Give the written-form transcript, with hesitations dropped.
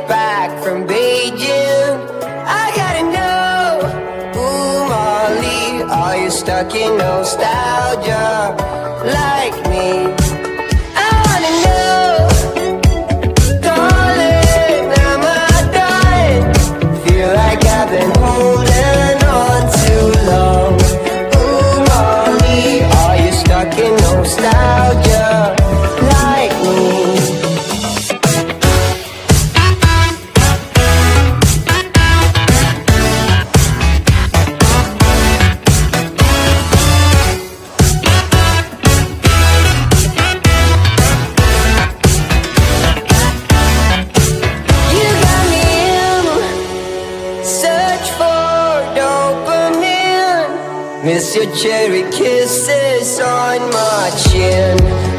back from Beijing. I gotta know, ooh Molly, are you stuck in nostalgia like me? I wanna know, darling, am I done? Feel like I've been holding on too long. Ooh Molly, are you stuck in nostalgia like me? Miss your cherry kisses on my chin.